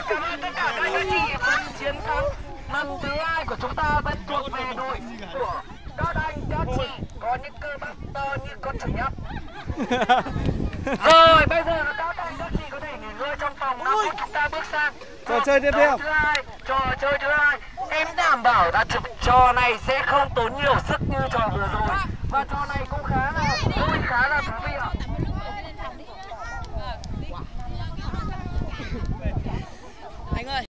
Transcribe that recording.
cảm ơn tất cả các anh chị. Chiến thắng lần thứ 2 của chúng ta vẫn thuộc về đội của các anh các chị có những cơ bắp to như con chuột nhắt. Rồi bây giờ là các anh các chị có thể nghỉ ngơi trong phòng 5 phút, chúng ta bước sang trò chơi tiếp theo. Trò chơi thứ hai. Em đảm bảo là trò này sẽ không tốn nhiều sức như trò vừa rồi, và trò này cũng khá là vui, khá là thú vị ạ. Anh ơi.